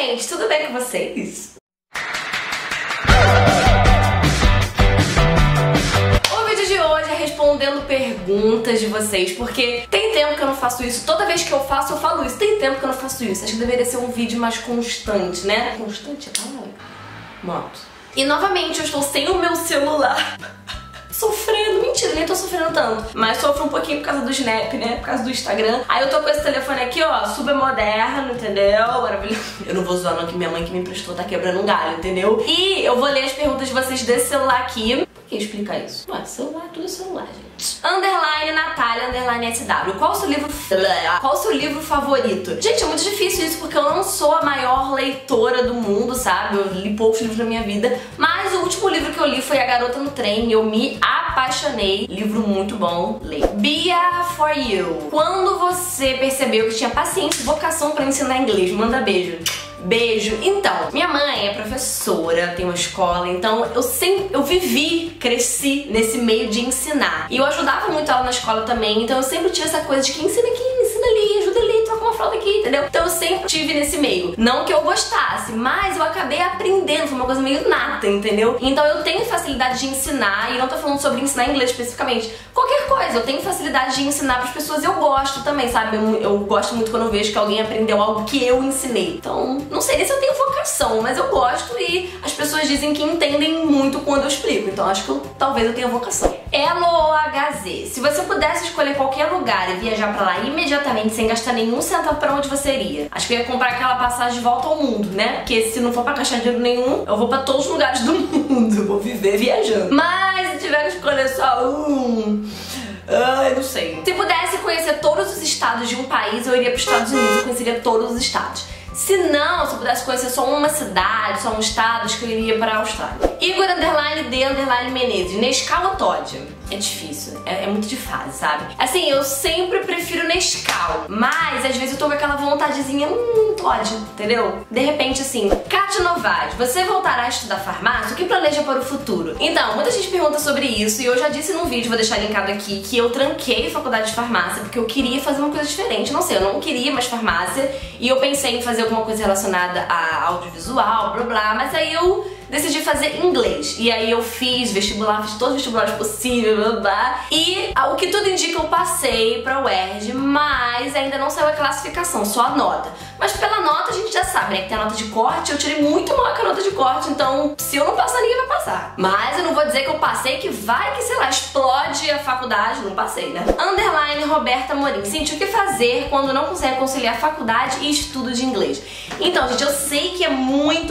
gente, tudo bem com vocês? O vídeo de hoje é respondendo perguntas de vocês, porque tem tempo que eu não faço isso. Toda vez que eu faço, eu falo isso. Tem tempo que eu não faço isso. Acho que deveria ser um vídeo mais constante, né? Constante? Moto. E novamente eu estou sem o meu celular. Sofrendo, mentira, nem tô sofrendo tanto, mas sofro um pouquinho por causa do Snap, né, por causa do Instagram. Aí eu tô com esse telefone aqui, ó, super moderno, entendeu? Maravilhoso. Eu não vou zoar não, que minha mãe que me emprestou tá quebrando um galho, entendeu? E eu vou ler as perguntas de vocês desse celular aqui. Por que explicar isso? Ué, celular, tudo é celular, gente. Underline Natália, underline SW. Qual o seu livro favorito? Gente, é muito difícil isso, porque eu não sou a maior leitora do mundo, sabe? Eu li poucos livros na minha vida, mas o último livro que eu li foi A Garota no Trem e eu me apaixonei. Livro muito bom, leia. Bia for You. Quando você percebeu que tinha paciência e vocação pra ensinar inglês? Manda beijo. Beijo. Então, minha mãe é professora, tem uma escola, então eu cresci nesse meio de ensinar. E eu ajudava muito ela na escola também, então eu sempre tinha essa coisa de que ensina aqui, ensina ali, ajuda ali, troca uma fralda aqui, entendeu? Então eu sempre tive nesse meio. Não que eu gostasse, mas eu acabei aprendendo, foi uma coisa meio nata, entendeu? Então eu tenho facilidade de ensinar, e não tô falando sobre ensinar inglês especificamente. Qualquer coisa, eu tenho facilidade de ensinar pras pessoas, eu gosto também, sabe? Eu gosto muito quando eu vejo que alguém aprendeu algo que eu ensinei. Então, não sei nem se eu tenho vocação, mas eu gosto e as pessoas dizem que entendem muito quando eu explico. Então acho que talvez eu tenha vocação. LOHZ. Se você pudesse escolher qualquer lugar e viajar pra lá imediatamente sem gastar nenhum centavo, pra onde você iria? Acho que eu ia comprar aquela passagem de volta ao mundo, né? Porque se não for pra gastar dinheiro nenhum, eu vou pra todos os lugares do mundo. Eu vou viver viajando. Mas se tiver que escolher só um... Ai, não sei. Se pudesse conhecer todos os estados de um país, eu iria pros Estados Unidos. Eu conheceria todos os estados. Se eu pudesse conhecer só uma cidade, só um estado, acho que eu iria para a Austrália. Igor underline D underline Menezes. Nescau ou Todd? É difícil, é muito de fase, sabe? Assim, eu sempre prefiro Nescau, mas às vezes eu tô com aquela vontadezinha, Todd, entendeu? De repente, assim, Kátia Novais, você voltará a estudar farmácia? O que planeja para o futuro? Então, muita gente pergunta sobre isso e eu já disse num vídeo, vou deixar linkado aqui, que eu tranquei a faculdade de farmácia porque eu queria fazer uma coisa diferente. Não sei, eu não queria mais farmácia e eu pensei em fazer alguma coisa relacionada a audiovisual, blá blá, mas aí eu decidi fazer inglês. E aí eu fiz vestibular, fiz todos os vestibulares possíveis, blá blá. E o que tudo indica, eu passei pra UERJ, mas ainda não saiu a classificação, só a nota. Mas pela nota a gente já sabe, né, que tem a nota de corte, eu tirei muito maior que a nota de corte, então se eu não passar, ninguém vai passar. Mas eu não vou dizer que eu passei, que vai que, sei lá, explode a faculdade, não passei, né? Underline Roberta Morim. Cintia, o que fazer quando não consegue conciliar faculdade e estudo de inglês? Então, gente, eu sei que é muito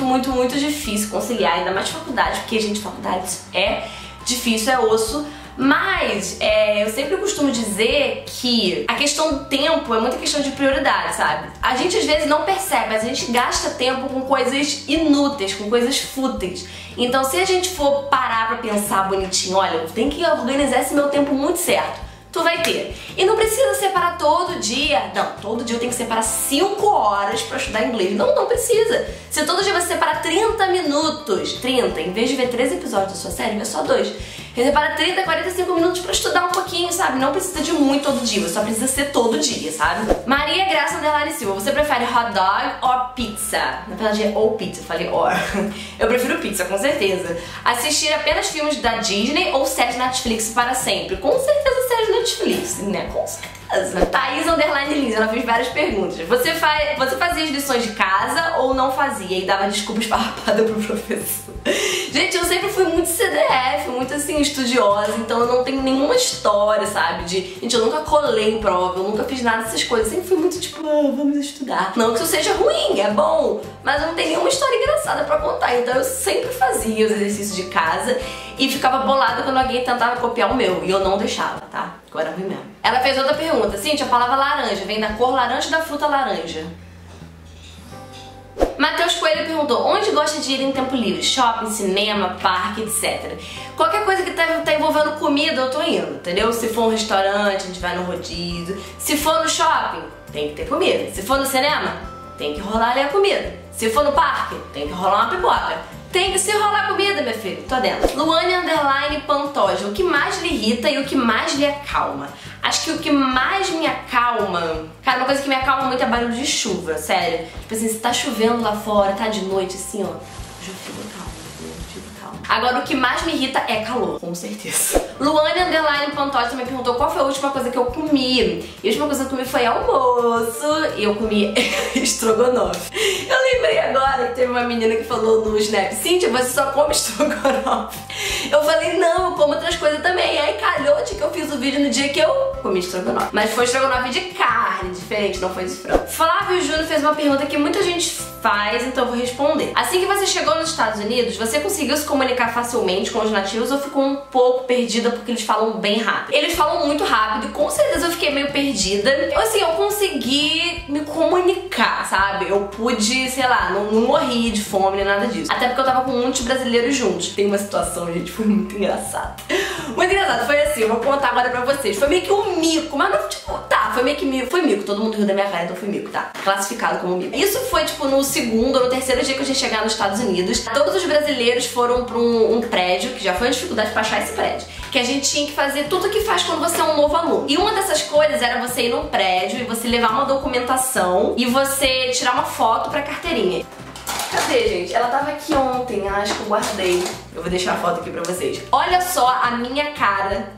difícil conciliar, ainda mais faculdade, porque, gente, faculdade é difícil, é osso. Mas eu sempre costumo dizer que a questão do tempo é muita questão de prioridade, sabe? A gente às vezes não percebe, mas a gente gasta tempo com coisas inúteis, com coisas fúteis. Então se a gente for parar pra pensar bonitinho, olha, eu tenho que organizar esse meu tempo muito certo, tu vai ter. E não precisa separar todo dia. Não, todo dia eu tenho que separar 5 horas pra estudar inglês. Não precisa. Se todo dia você separar 30 minutos, 30, em vez de ver 3 episódios da sua série, vê só 2. Você separa 30, 45 minutos pra estudar um pouquinho, sabe? Não precisa de muito todo dia, só precisa ser todo dia, sabe? Maria Graça underline Silva, você prefere hot dog ou pizza? Na verdade é ou pizza, eu falei or. Eu prefiro pizza, com certeza. Assistir apenas filmes da Disney ou séries Netflix para sempre? Com certeza séries Netflix, né? Com certeza. Thaís underline Lins, ela fez várias perguntas. Você fazia as lições de casa ou não fazia? E dava desculpa esfarrapada pro professor. Gente, eu sempre fui muito CDF, muito assim, estudiosa, então eu não tenho nenhuma história, sabe? Gente, eu nunca colei em prova, eu nunca fiz nada dessas coisas. Eu sempre fui muito tipo, vamos estudar. Não que isso seja ruim, é bom, mas eu não tenho nenhuma história engraçada pra contar. Então eu sempre fazia os exercícios de casa e ficava bolada quando alguém tentava copiar o meu. E eu não deixava, tá? Eu era ruim mesmo. Ela fez outra pergunta. Cintia, a palavra laranja vem da cor laranja da fruta laranja? Matheus Coelho perguntou, onde gosta de ir em tempo livre? Shopping, cinema, parque, etc. Qualquer coisa que tá envolvendo comida, eu tô indo, entendeu? Se for um restaurante, a gente vai no rodízio. Se for no shopping, tem que ter comida. Se for no cinema, tem que rolar ali a comida. Se for no parque, tem que rolar uma pipoca. Tem que se rolar comida, minha filha. Tô dentro. Luane underline Pantoja. O que mais lhe irrita e o que mais lhe acalma? Acho que o que mais me acalma... Cara, uma coisa que me acalma muito é barulho de chuva, sério. Tipo assim, se tá chovendo lá fora, tá de noite assim, ó, eu fico calma. Agora, o que mais me irrita é calor, com certeza. Luane Underline Pantoja também perguntou qual foi a última coisa que eu comi. E a última coisa que eu comi foi almoço. E eu comi estrogonofe. Eu lembrei agora que teve uma menina que falou no Snap: Cíntia, você só come estrogonofe. Eu falei, não, eu como outras coisas também. E aí calhou de que eu fiz o vídeo no dia que eu comi estrogonofe. Mas foi estrogonofe de carne, diferente, não foi de frango. Flávio Júnior fez uma pergunta que muita gente faz, então eu vou responder. Assim que você chegou nos Estados Unidos, você conseguiu se comunicar facilmente com os nativos ou ficou um pouco perdida porque eles falam bem rápido? Eles falam muito rápido e com certeza eu fiquei meio perdida. Assim, eu consegui me comunicar, sabe? Eu pude, sei lá, não morri de fome nem nada disso. Até porque eu tava com muitos brasileiros juntos. Tem uma situação, gente, foi muito engraçada. Muito engraçado, foi assim, eu vou contar agora pra vocês. Foi meio que um mico, mas não, tipo, tá, foi meio que mico. Foi mico, todo mundo riu da minha cara, então foi mico, tá? Classificado como mico. Isso foi, tipo, no segundo ou no terceiro dia que a gente chegar nos Estados Unidos. Todos os brasileiros foram pra um prédio, que já foi uma dificuldade pra achar esse prédio, que a gente tinha que fazer tudo o que faz quando você é um novo aluno. E uma dessas coisas era você ir num prédio e você levar uma documentação e você tirar uma foto pra carteirinha. Cadê, gente? Ela tava aqui ontem, acho que eu guardei. Eu vou deixar a foto aqui pra vocês. Olha só a minha cara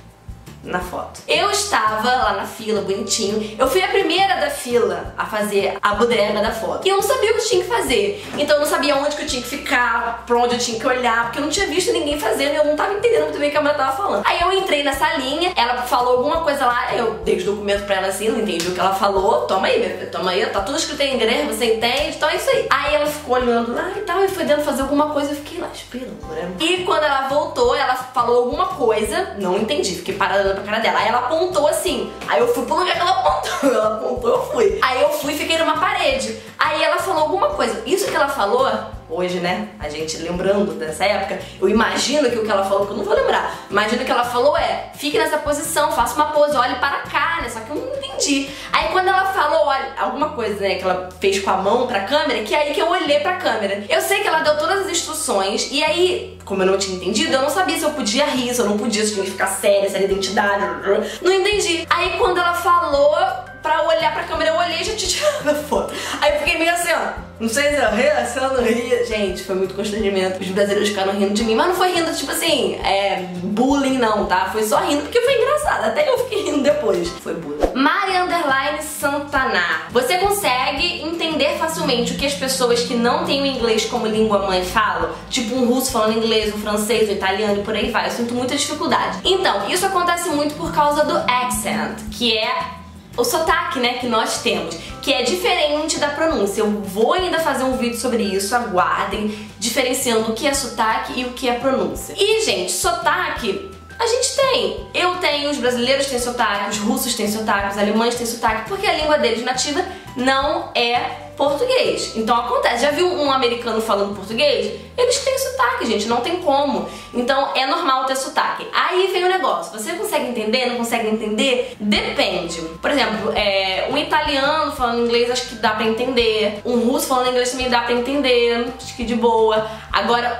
na foto. Eu estava lá na fila, bonitinho. Eu fui a primeira da fila a fazer a bodega da foto. E eu não sabia o que eu tinha que fazer. Então eu não sabia onde que eu tinha que ficar, pra onde eu tinha que olhar, porque eu não tinha visto ninguém fazendo e eu não tava entendendo muito bem o que a mulher tava falando. Aí eu entrei nessa linha, ela falou alguma coisa lá, eu dei os documentos pra ela assim, não entendi o que ela falou. Toma aí, minha filha, toma aí, tá tudo escrito em inglês, você entende? Então é isso aí. Aí ela ficou olhando lá e tal, e foi dentro fazer alguma coisa, eu fiquei lá esperando, né? E quando ela voltou, ela falou alguma coisa, não entendi, fiquei parada pra cara dela. Aí ela apontou assim, aí eu fui pro lugar que ela apontou. Ela apontou, eu fui. Aí eu fui e fiquei numa parede. Aí ela falou alguma coisa. Isso que ela falou, hoje, né, a gente lembrando dessa época, eu imagino que o que ela falou, que eu não vou lembrar, imagino que ela falou fique nessa posição, faça uma pose, olhe para cá, né, só que eu não entendi. Aí quando ela falou, olha, alguma coisa, né, que ela fez com a mão pra câmera, que é aí que eu olhei pra câmera. Eu sei que ela deu todas as instruções, e aí, como eu não tinha entendido, eu não sabia se eu podia rir, se eu não podia, se tinha que ficar séria, se era identidade, não entendi. Aí quando ela falou pra olhar pra câmera, eu olhei e já tinha tirado a foto. Aí eu fiquei meio assim, ó, não sei se eu ria, se eu não ria. Gente, foi muito constrangimento. Os brasileiros ficaram rindo de mim, mas não foi rindo, tipo assim, bullying não, tá? Foi só rindo porque foi engraçado. Até eu fiquei rindo depois. Foi bullying. Mari Underline Santana. Você consegue entender facilmente o que as pessoas que não têm o inglês como língua mãe falam? Tipo um russo falando inglês, um francês, um italiano e por aí vai. Eu sinto muita dificuldade. Então, isso acontece muito por causa do accent, que é o sotaque, né, que nós temos, que é diferente da pronúncia. Eu vou ainda fazer um vídeo sobre isso, aguardem, diferenciando o que é sotaque e o que é pronúncia. E, gente, sotaque a gente tem. Eu tenho, os brasileiros têm sotaque, os russos têm sotaque, os alemães têm sotaque, porque a língua deles nativa não é português. Então acontece, já viu um americano falando português? Eles têm sotaque, gente, não tem como. Então é normal ter sotaque. Aí vem o negócio, você consegue entender, não consegue entender? Depende. Por exemplo, um italiano falando inglês acho que dá pra entender. Um russo falando inglês também dá pra entender, acho que de boa. Agora,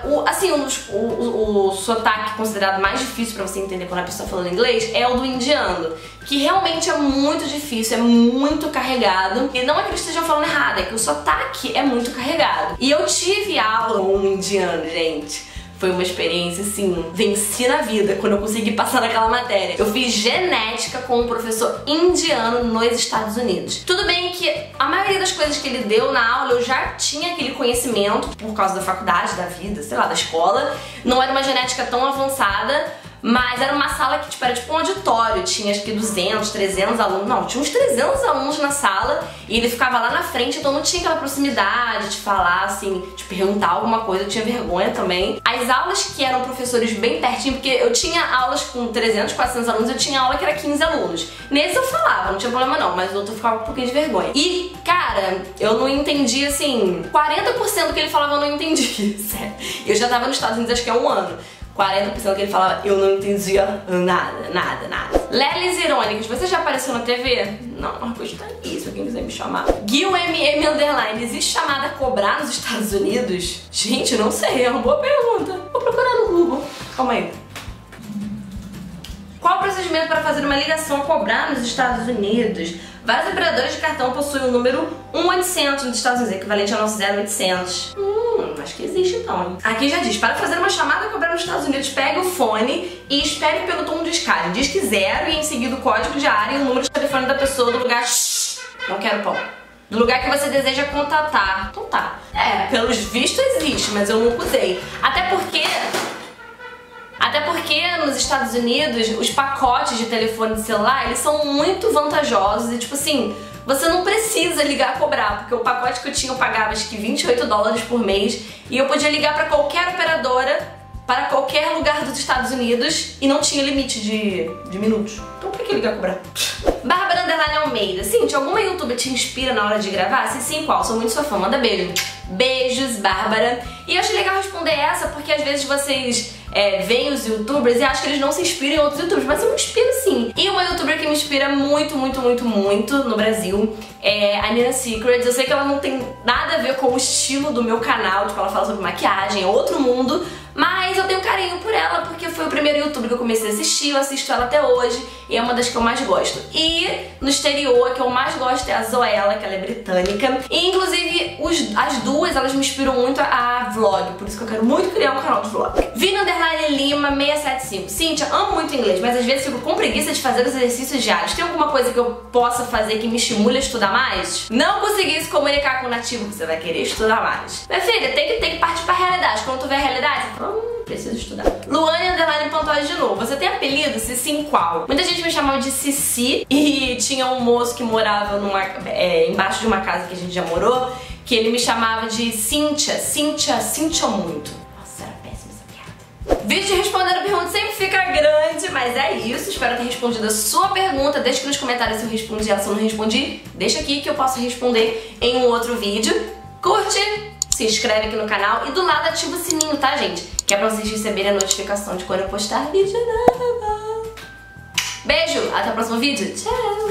o sotaque considerado mais difícil pra você entender quando a pessoa tá falando inglês é o do indiano, que realmente é muito difícil, é muito carregado. E não é que eles estejam falando errado, é que o sotaque é muito carregado. E eu tive aula com um indiano, gente. Foi uma experiência, assim, venci na vida quando eu consegui passar naquela matéria. Eu fiz genética com um professor indiano nos Estados Unidos. Tudo bem que a maioria das coisas que ele deu na aula eu já tinha aquele conhecimento por causa da faculdade, da vida, sei lá, da escola. Não era uma genética tão avançada, mas era uma sala que era tipo um auditório, tinha acho que 200, 300 alunos, não, tinha uns 300 alunos na sala e ele ficava lá na frente, então não tinha aquela proximidade de falar assim, de perguntar alguma coisa, eu tinha vergonha também. As aulas que eram professores bem pertinho, porque eu tinha aulas com 300, 400 alunos, eu tinha aula que era 15 alunos. Nesse eu falava, não tinha problema não, mas o outro eu ficava com um pouquinho de vergonha. E, cara, eu não entendi assim, 40% do que ele falava eu não entendi, sério. Eu já tava nos Estados Unidos acho que há um ano. 40% que ele falava, eu não entendia nada, nada, nada. Lelis Irônicas, você já apareceu na TV? Não, mas gostaria, se alguém quiser me chamar. Gil MM Underline, existe chamada cobrar nos Estados Unidos? Gente, não sei, é uma boa pergunta. Vou procurar no Google. Calma aí. Qual o procedimento para fazer uma ligação a cobrar nos Estados Unidos? Vários operadores de cartão possuem o número 1800 nos Estados Unidos, equivalente ao nosso 0800. Acho que existe então, hein? Aqui já diz, para fazer uma chamada a cobrar nos Estados Unidos, pegue o fone e espere pelo tom de escala. Diz que 0 e em seguida o código de área e o número de telefone da pessoa do lugar... Não quero pão. Do lugar que você deseja contatar. Então tá. Pelos vistos existe, mas eu nunca usei. Até porque nos Estados Unidos os pacotes de telefone de celular, eles são muito vantajosos e tipo assim, você não precisa ligar a cobrar, porque o pacote que eu tinha eu pagava acho que $28 por mês e eu podia ligar para qualquer operadora, para qualquer lugar dos Estados Unidos e não tinha limite de minutos. Então por que ligar a cobrar? Bárbara Underline Almeida. Cintia, alguma youtuber te inspira na hora de gravar? Se sim, qual? Sou muito sua fã. Manda beijo. Beijos, Bárbara. E eu achei legal responder essa porque às vezes vocês veem os youtubers e acham que eles não se inspiram em outros youtubers, mas eu me inspiro sim. E uma youtuber que me inspira muito no Brasil é a Nina Secrets. Eu sei que ela não tem nada a ver com o estilo do meu canal, tipo, ela fala sobre maquiagem, é outro mundo, mas eu tenho carinho por ela porque foi o primeiro youtuber que eu comecei a assistir, eu assisto ela até hoje e é uma das que eu mais gosto. E no exterior, a que eu mais gosto é a Zoella, que ela é britânica. E inclusive as duas, elas me inspiram muito a vlog, por isso que eu quero muito criar um canal de vlog. Vina Underline Lima 675. Cintia, amo muito inglês, mas às vezes fico com preguiça de fazer os exercícios diários. Tem alguma coisa que eu possa fazer que me estimule a estudar mais? Não conseguir se comunicar com o nativo, você vai querer estudar mais. Minha filha, tem que partir pra realidade. Quando tu vê a realidade, você fala, preciso estudar. Luane Underline Pantoja de novo. Você tem apelido? Se sim, qual? Muita gente me chamava de Cici e tinha um moço que morava embaixo de uma casa que a gente já morou, que ele me chamava de Cintia. Cintia muito. Nossa, era péssima essa piada. Vídeo de respondendo a pergunta sempre fica grande, mas é isso. Espero ter respondido a sua pergunta. Deixa aqui nos comentários se eu respondi ela, se eu não respondi. Deixa aqui que eu posso responder em um outro vídeo. Curte, se inscreve aqui no canal e do lado ativa o sininho, tá, gente? Que é pra vocês receberem a notificação de quando eu postar vídeo novo. Beijo, até o próximo vídeo. Tchau!